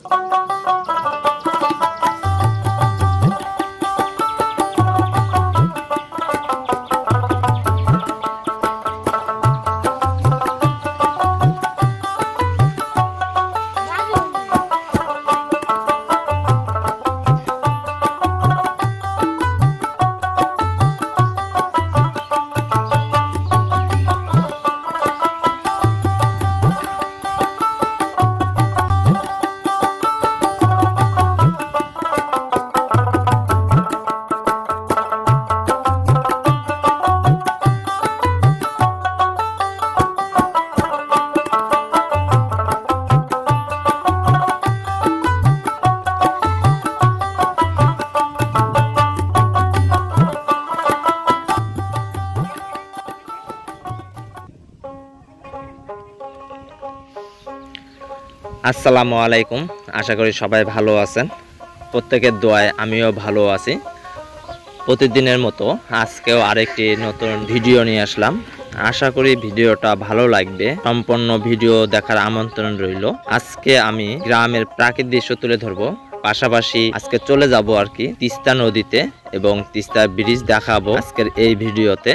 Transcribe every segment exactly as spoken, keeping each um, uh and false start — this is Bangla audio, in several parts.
আসসালামু আলাইকুম। আশা করি সবাই ভালো আছেন। প্রত্যেকের দোয়ায় আমিও ভালো আছি। প্রতিদিনের মতো আজকেও আরেকটি নতুন ভিডিও নিয়ে আসলাম। আশা করি ভিডিওটা ভালো লাগবে। সম্পূর্ণ ভিডিও দেখার আমন্ত্রণ রইল। আজকে আমি গ্রামের প্রাকৃতিক দৃশ্য তুলে ধরবো, পাশাপাশি আজকে চলে যাব আর কি তিস্তা নদীতে এবং তিস্তা ব্রিজ দেখাবো আজকের এই ভিডিওতে।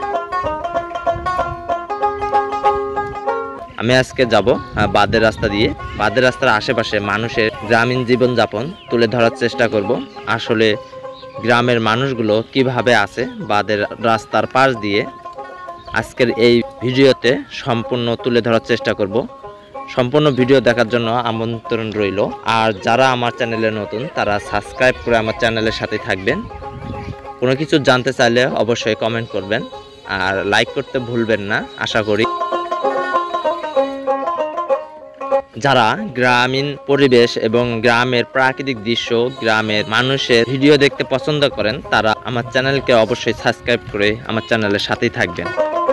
আমি আজকে যাব বাদের রাস্তা দিয়ে। বাদের রাস্তার আশেপাশে মানুষের গ্রামীণ জীবনযাপন তুলে ধরার চেষ্টা করব। আসলে গ্রামের মানুষগুলো কিভাবে আছে বাদের রাস্তার পাশ দিয়ে, আজকের এই ভিডিওতে সম্পূর্ণ তুলে ধরার চেষ্টা করব। সম্পূর্ণ ভিডিও দেখার জন্য আমন্ত্রণ রইল। আর যারা আমার চ্যানেলে নতুন তারা সাবস্ক্রাইব করে আমার চ্যানেলের সাথে থাকবেন। কোনো কিছু জানতে চাইলে অবশ্যই কমেন্ট করবেন আর লাইক করতে ভুলবেন না। আশা করি যারা গ্রামীণ পরিবেশ এবং গ্রামের প্রাকৃতিক দৃশ্য, গ্রামের মানুষের ভিডিও দেখতে পছন্দ করেন তারা আমার চ্যানেলকে অবশ্যই সাবস্ক্রাইব করে আমার চ্যানেলের সাথেই থাকবেন।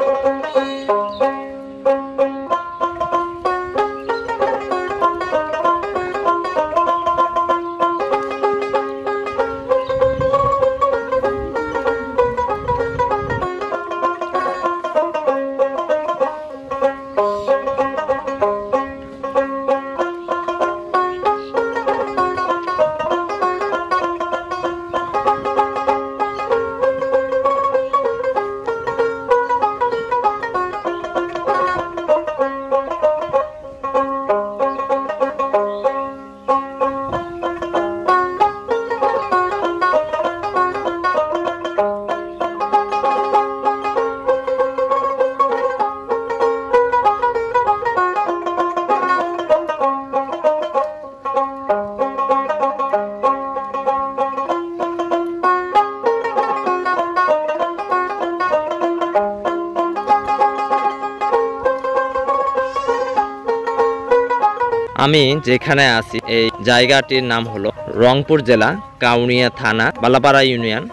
আমি যেখানে আছি এই জায়গাটির নাম হলো রংপুর জেলা, কাউনিয়া থানা, বালাপাড়া ইউনিয়ন।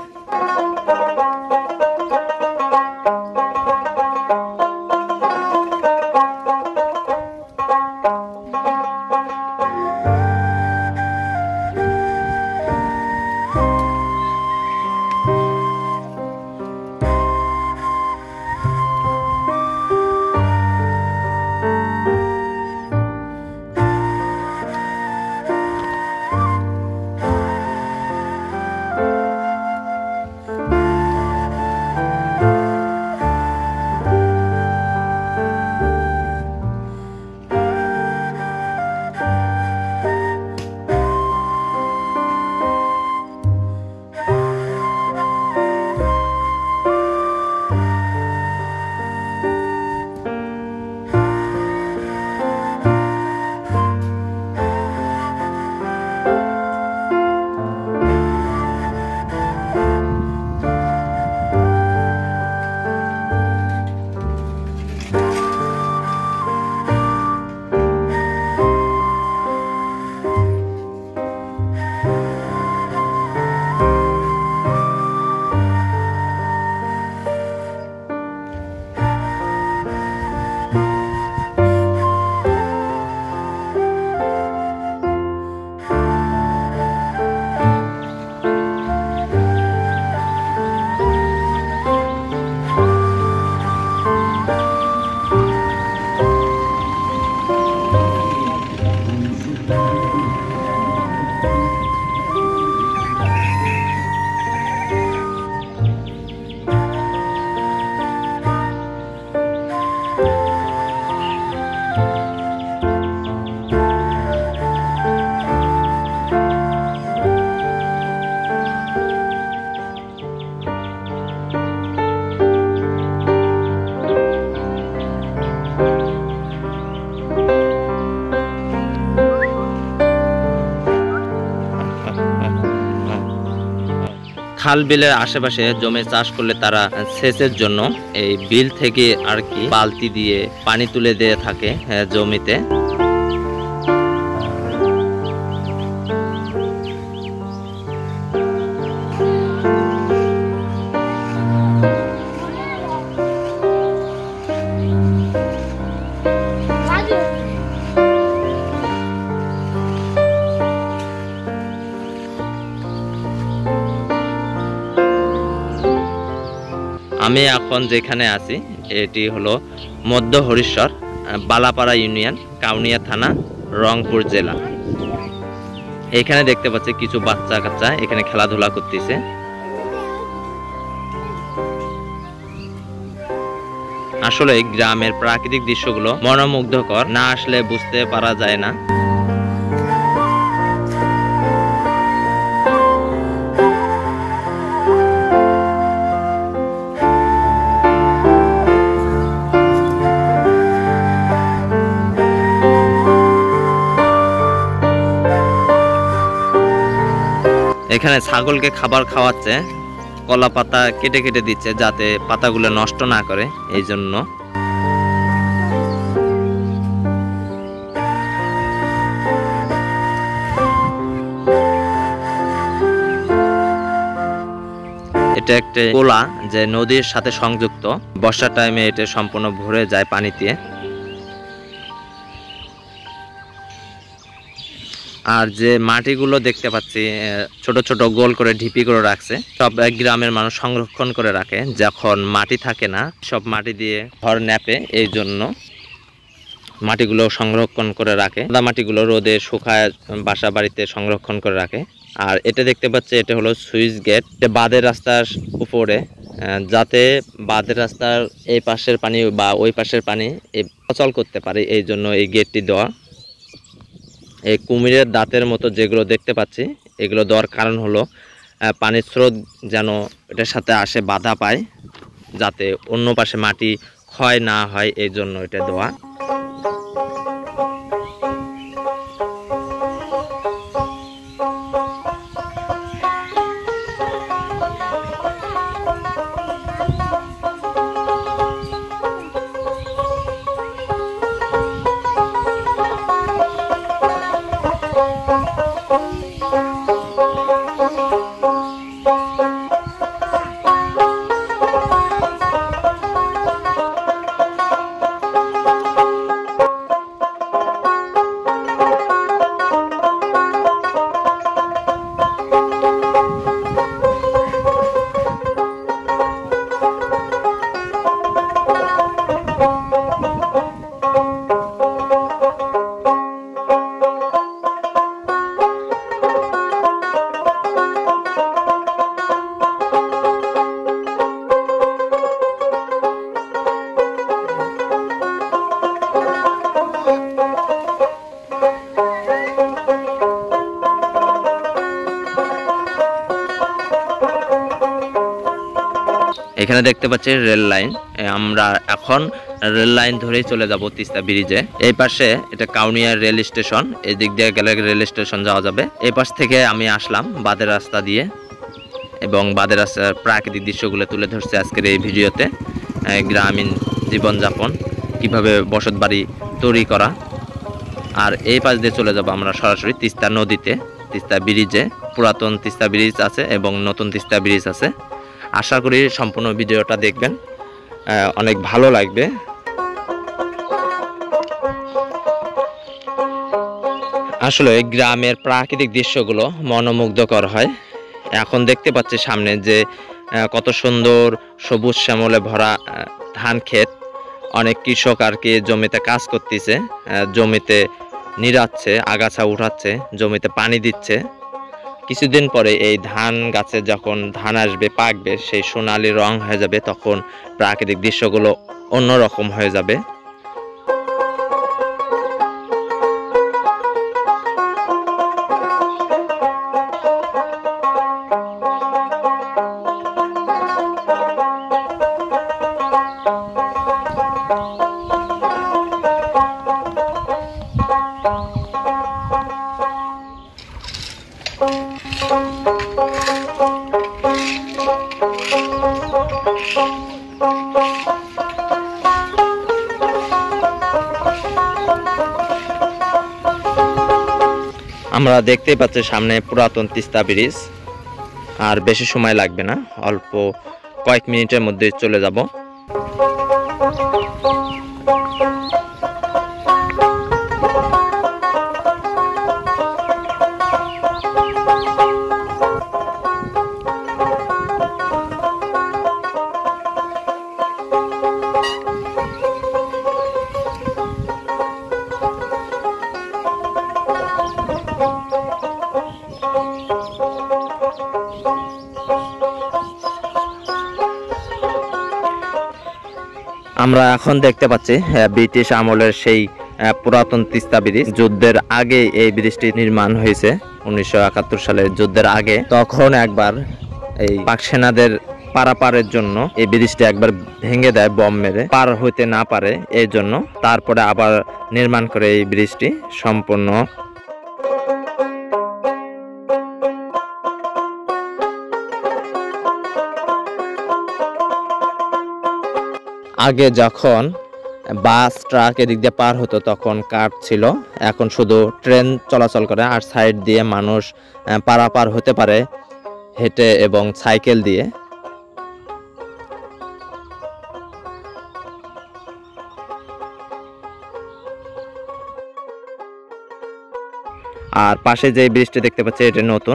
খাল বিলের আশেপাশে জমি চাষ করলে তারা সেচের জন্য এই বিল থেকে আর কি বালতি দিয়ে পানি তুলে দিয়ে থাকে জমিতে। আমি এখন যেখানে আছি এটি হলো মধ্য হরিশ্বর, বালাপাড়া ইউনিয়ন, কাউনিয়া থানা, রংপুর জেলা। এখানে দেখতে পাচ্ছি কিছু বাচ্চা কাচ্চা এখানে খেলাধুলা করতেছে। আসলে গ্রামের প্রাকৃতিক দৃশ্যগুলো মনোমুগ্ধকর, না আসলে বুঝতে পারা যায় না। এখানে ছাগলকে খাবার খাওয়াচ্ছে, কলা পাতা কেটে কেটে দিচ্ছে যাতে পাতাগুলো নষ্ট না করে, এই জন্য। এটা একটা কোলা যে নদীর সাথে সংযুক্ত, বর্ষার টাইমে এটা সম্পূর্ণ ভরে যায় পানিতে। আর যে মাটিগুলো দেখতে পাচ্ছি ছোট ছোট গোল করে ঢিপি করে রাখছে, সব গ্রামের মানুষ সংরক্ষণ করে রাখে। যখন মাটি থাকে না সব মাটি দিয়ে ঘর ন্যাপে, এই জন্য মাটিগুলো সংরক্ষণ করে রাখে। সাদা মাটিগুলো রোদে শুকায় বাসা বাড়িতে সংরক্ষণ করে রাখে। আর এটা দেখতে পাচ্ছি এটা হলো সুইচ গেট, বাঁধের রাস্তার উপরে, যাতে বাঁধের রাস্তার এই পাশের পানি বা ওই পাশের পানি চলাচল করতে পারে, এই জন্য এই গেটটি দেওয়া। এই কুমিরের দাঁতের মতো যেগুলো দেখতে পাচ্ছি এগুলো দেওয়ার কারণ হলো পানির স্রোত যেন এটার সাথে আসে বাধা পায়, যাতে অন্য পাশে মাটি ক্ষয় না হয়, এই জন্য এটা দেওয়া। এখানে দেখতে পাচ্ছি রেল লাইন, আমরা এখন রেল লাইন ধরেই চলে যাব তিস্তা ব্রিজে। এই পাশে এটা কাউনিয়া রেল স্টেশন, এই দিক দিয়ে গেলে রেল স্টেশন যাওয়া যাবে। এই পাশ থেকে আমি আসলাম বাঁধের রাস্তা দিয়ে, এবং বাঁধের রাস্তার প্রাকৃতিক দৃশ্যগুলো তুলে ধরছে আজকের এই ভিডিওতে। গ্রামীণ জীবনযাপন, কিভাবে বসত বাড়ি তৈরি করা। আর এই পাশ দিয়ে চলে যাব আমরা সরাসরি তিস্তা নদীতে, তিস্তা ব্রিজে। পুরাতন তিস্তা ব্রিজ আছে এবং নতুন তিস্তা ব্রিজ আছে। আশা করি সম্পূর্ণ ভিডিওটা দেখবেন, অনেক ভালো লাগবে। আসলে গ্রামের প্রাকৃতিক দৃশ্যগুলো মনোমুগ্ধকর হয়। এখন দেখতে পাচ্ছি সামনে যে কত সুন্দর সবুজ শ্যামলে ভরা ধান ক্ষেত। অনেক কৃষক আর কি জমিতে কাজ করতেছে, জমিতে নিড়াচ্ছে, আগাছা উঠাচ্ছে, জমিতে পানি দিচ্ছে। কিছুদিন পরে এই ধান গাছে যখন ধান আসবে, পাকবে, সেই সোনালি রং হয়ে যাবে, তখন প্রাকৃতিক দৃশ্যগুলো অন্যরকম হয়ে যাবে। আমরা দেখতে পাচ্ছি সামনে পুরাতন তিস্তা ব্রিজ, আর বেশি সময় লাগবে না, অল্প কয়েক মিনিটের মধ্যে চলে যাব। আমরা এখন দেখতে পাচ্ছি ব্রিটিশ আমলের সেই পুরাতন তিস্তা ব্রিজ। যুদ্ধের আগে এই ব্রিজটি নির্মাণ হয়েছে, উনিশশো একাত্তর সালের যুদ্ধের আগে। তখন একবার এই পাক সেনাদের পারাপারের জন্য এই ব্রিজটি একবার ভেঙে দেয় বম মেরে, পার হইতে না পারে এই জন্য। তারপরে আবার নির্মাণ করে এই ব্রিজটি সম্পূর্ণ। আগে যখন বাস ট্রাক এদিক দিয়ে পার হতো তখন কাঠ ছিল, এখন শুধু ট্রেন চলাচল করে, আর সাইড দিয়ে মানুষ পারাপার হতে পারে হেঁটে এবং সাইকেল দিয়ে। আর পাশে যে ব্রিজটি দেখতে পাচ্ছি এটা নতুন।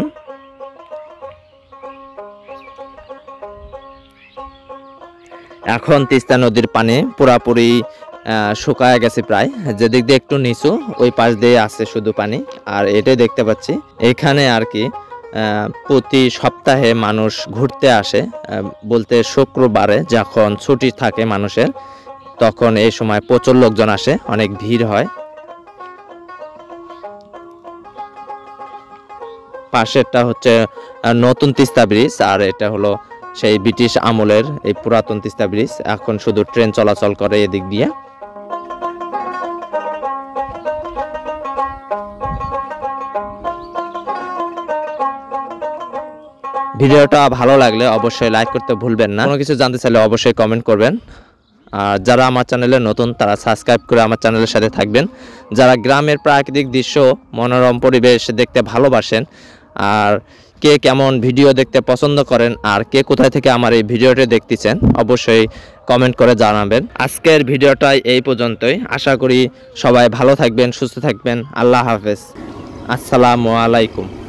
এখন তিস্তা নদীর পানি পুরাপুরি শুকায় গেছে প্রায়, যেদিক দিয়ে একটু নিচু ওই পাশ দিয়ে আসছে শুধু পানি। আর এটাই দেখতে পাচ্ছি এখানে আর কি প্রতি সপ্তাহে মানুষ ঘুরতে আসে, বলতে শুক্রবারে যখন ছুটি থাকে মানুষের, তখন এই সময় প্রচুর লোকজন আসে, অনেক ভিড় হয়। পাশেরটা হচ্ছে নতুন তিস্তা ব্রিজ, আর এটা হলো সেই ব্রিটিশ আমলের এই পুরাতন তিস্তা ব্রিজ। এখন শুধু ট্রেন চলাচল করে এদিক দিয়ে। ভিডিওটা ভালো লাগলে অবশ্যই লাইক করতে ভুলবেন না। কোনো কিছু জানতে চাইলে অবশ্যই কমেন্ট করবেন। আর যারা আমার চ্যানেলে নতুন তারা সাবস্ক্রাইব করে আমার চ্যানেলের সাথে থাকবেন। যারা গ্রামের প্রাকৃতিক দৃশ্য, মনোরম পরিবেশ দেখতে ভালোবাসেন, আর কে কেমন ভিডিও দেখতে পছন্দ করেন, আর কে কোথায় থেকে আমার এই ভিডিওটি দেখতেছেন অবশ্যই কমেন্ট করে জানাবেন। আজকের ভিডিওটাই এই পর্যন্তই। আশা করি সবাই ভালো থাকবেন, সুস্থ থাকবেন। আল্লাহ হাফেজ, আসসালামু আলাইকুম।